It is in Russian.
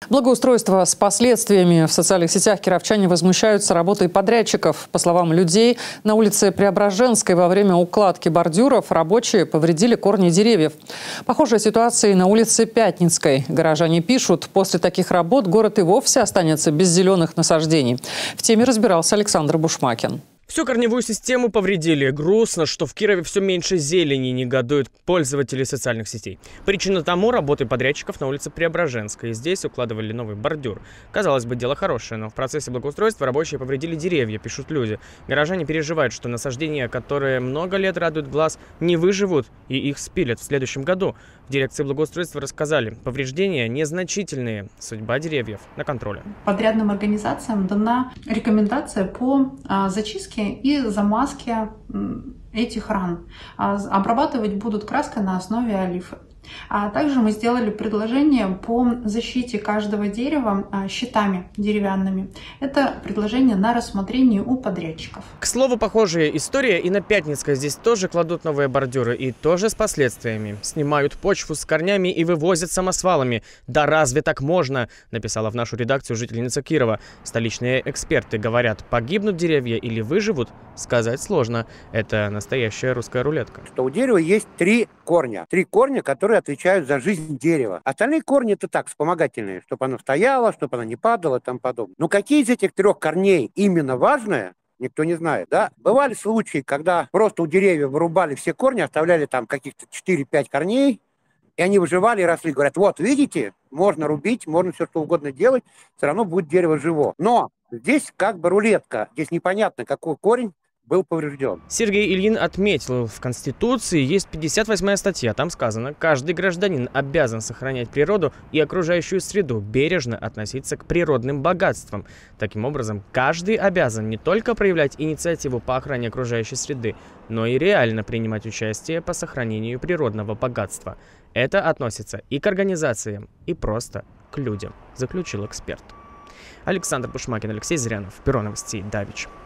Благоустройство с последствиями. В социальных сетях кировчане возмущаются работой подрядчиков. По словам людей, на улице Преображенской во время укладки бордюров рабочие повредили корни деревьев. Похожая ситуация и на улице Пятницкой. Горожане пишут, после таких работ город и вовсе останется без зеленых насаждений. В теме разбирался Александр Бушмакин. Всю корневую систему повредили. Грустно, что в Кирове все меньше зелени, негодуют пользователи социальных сетей. Причина тому – работы подрядчиков на улице Преображенской. Здесь укладывали новый бордюр. Казалось бы, дело хорошее, но в процессе благоустройства рабочие повредили деревья, пишут люди. Горожане переживают, что насаждения, которые много лет радуют глаз, не выживут и их спилят в следующем году. В дирекции благоустройства рассказали, повреждения незначительные, судьба деревьев на контроле. Подрядным организациям дана рекомендация по зачистке и замазке этих ран. Обрабатывать будут краской на основе олифы. А также мы сделали предложение по защите каждого дерева щитами деревянными. Это предложение на рассмотрение у подрядчиков. К слову, похожая история и на Пятницкой. Здесь тоже кладут новые бордюры и тоже с последствиями. Снимают почву с корнями и вывозят самосвалами. Да разве так можно? Написала в нашу редакцию жительница Кирова. Столичные эксперты говорят, погибнут деревья или выживут, сказать сложно. Это настоящая русская рулетка. Что у дерева есть три корня. Три корня, которые отвечают за жизнь дерева. Остальные корни это так, вспомогательные, чтобы оно стояло, чтобы оно не падало и тому подобное. Но какие из этих трех корней именно важное, никто не знает, да? Бывали случаи, когда просто у деревьев вырубали все корни, оставляли там каких-то 4-5 корней, и они выживали и росли. Говорят, вот, видите, можно рубить, можно все что угодно делать, все равно будет дерево живо. Но здесь как бы рулетка, здесь непонятно, какой корень был поврежден. Сергей Ильин отметил, в Конституции есть 58-я статья. Там сказано, каждый гражданин обязан сохранять природу и окружающую среду, бережно относиться к природным богатствам. Таким образом, каждый обязан не только проявлять инициативу по охране окружающей среды, но и реально принимать участие по сохранению природного богатства. Это относится и к организациям, и просто к людям, заключил эксперт. Александр Бушмакин, Алексей Зырянов, Бюро новостей Давич.